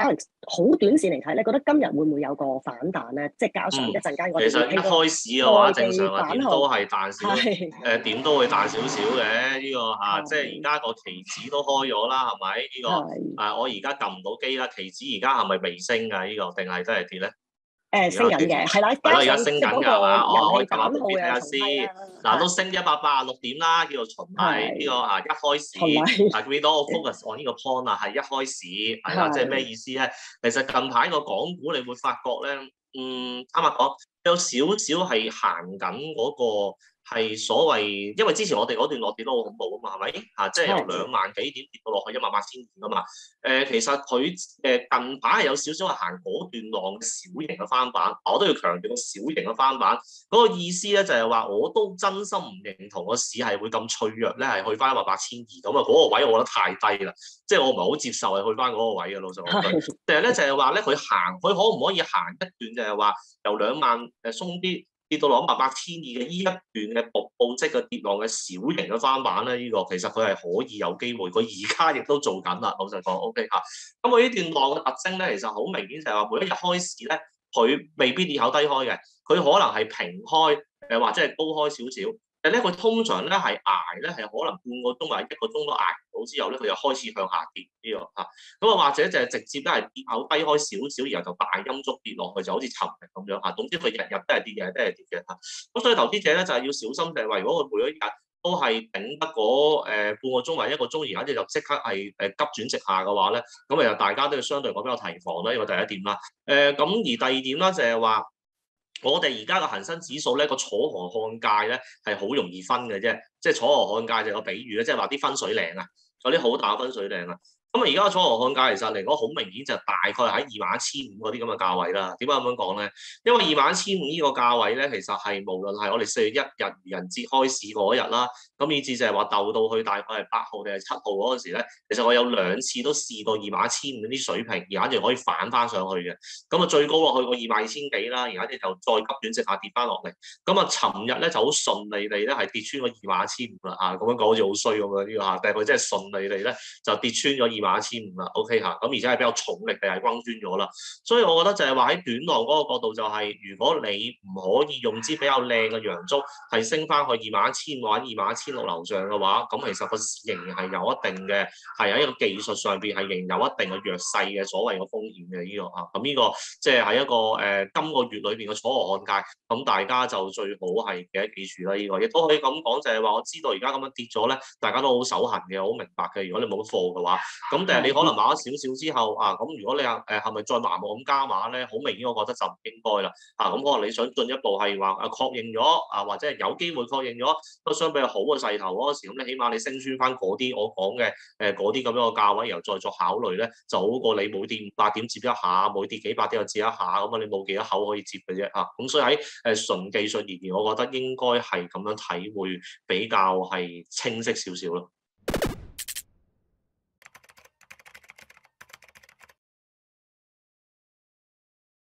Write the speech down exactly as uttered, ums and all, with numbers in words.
可能好短線嚟睇咧，覺得今日會唔會有個反彈咧？即係加上一嗯， 陣間我其實一哋會傾開市嘅話， 個內地正常啊點版號， 都係彈少， 係誒點都會彈少少嘅呢個嚇，即係而係家個期指都開咗啦，係咪？呢個係啊，我而家撳唔到機啦，期指而家係咪微升㗎？呢個定係真係跌咧？ 誒升緊而家期指嘅，係啦， 係咯，而家加上升緊㗎即係嗰個係嘛？哦，我人氣撳下版號又部機睇下先。 重批啦， 嗱，都係升一百八十六點啦，叫做循例呢個係嚇一開循市。 例啊，見到我 focus on 呢個 point 啊，係一開市係啦，即係咩係意思咧？其實近排個港股你會發覺咧，嗯，坦白講有少少係行緊嗰個係所謂，因為之前我哋嗰段落跌都好恐怖啊嘛，係咪？嚇，即係由兩係萬幾點跌到落去一萬八千點啊嘛。誒，其實佢誒近排係有少少係行嗰段浪嘅小型嘅翻版，我都要強調個小型嘅翻版。嗰個意思咧就係話，我都真心唔認同個市係會咁脆弱咧，係去翻一萬八千二咁啊！嗰個位我覺得太低啦，即係我唔係好接受係去翻嗰個位嘅，老實講句。 係但係咧就係話咧，佢行佢可唔可以行一段就係話由兩萬誒鬆啲跌到落一萬八千二嘅呢一段嘅瀑布式嘅跌浪嘅小型嘅翻版咧？呢、這個其實佢係可以有機會，佢而家亦都做緊啦。老實講，OK 嚇。咁佢呢段浪嘅特徵咧，其實好明顯就係話每一日開始咧，佢未必裂口低開嘅，佢可能係平開誒或者係高開少少。但係咧，佢通常咧係捱咧係可能半個鐘或者一個鐘都捱唔到之後咧，佢就開始向下跌呢、這個嚇。咁啊，或者就係直接都係跌口低開少少，然後就大陰燭跌落去，就好似尋日咁樣嚇。總之佢日日都係跌，日日都係跌嘅嚇。咁所以投資者咧就係、是、要小心，就係話如果佢每一日都係頂得嗰誒半個鐘或者一個鐘，而家就即刻係誒急轉直下嘅話咧，咁其實大家都要相對講比較提防啦。呢個第一點啦。誒、呃、咁而第二點啦就係話。我哋而家嘅恒生指數咧，個楚河漢界咧係好容易分嘅啫，即係楚河漢界就個比喻咧，即係話啲分水嶺啊，有啲好大分水嶺啊。咁啊，而家楚河漢界其實嚟講好明顯就大概喺二萬一千五嗰啲咁嘅價位啦。點解咁樣講咧？因為二萬一千五呢個價位咧，其實係無論係我哋四月一日愚人節開市嗰日啦，咁以至就係話鬥到去大概係八號定係七號嗰陣時咧，其實我有兩次都試過二萬一千五嗰啲水平，而家就可以反翻上去嘅。咁啊，最高落去過二萬二千幾啦，而家就再急轉直下跌翻落嚟。咁啊，尋日咧就好順利地咧係跌穿咗二萬一千五啦嚇，咁樣講好似好衰咁樣呢個嚇，但係佢真係順利地咧就跌穿咗二萬一千五啦，OK 嚇，咁而且係比較重力地係轟穿咗啦。所以我覺得就係話喺短浪嗰個角度就係、是，如果你唔可以用支比較靚嘅陽燭係升翻去二萬一千或者二萬一千六樓上嘅話，咁其實個市仍然係有一定嘅係喺一個技術上邊係仍有一定嘅弱勢嘅所謂嘅風險嘅呢、這個啊，咁呢、這個即係喺一個誒、呃、今個月裏邊嘅楚河漢界，咁大家就最好係記得記住啦。呢、這個亦都可以咁講，就係、是、話我知道而家咁樣跌咗咧，大家都好手痕嘅，好明白嘅。如果你冇貨嘅話，咁但係你可能買咗少少之後啊，咁如果你話誒係咪再盲目咁加碼咧？好明顯，我覺得就唔應該啦。啊，咁可能你想進一步係話啊確認咗啊，或者係有機會確認咗都相比較好嘅勢頭嗰時，咁你起碼你升穿翻嗰啲我講嘅誒嗰啲咁樣嘅價位，然後再作考慮咧，就好過你每跌五百點接一下，每跌幾百點又接一下，咁啊你冇幾多口可以接嘅啫嚇。咁所以喺誒純技術而言，我覺得應該係咁樣睇會比較係清晰少少咯。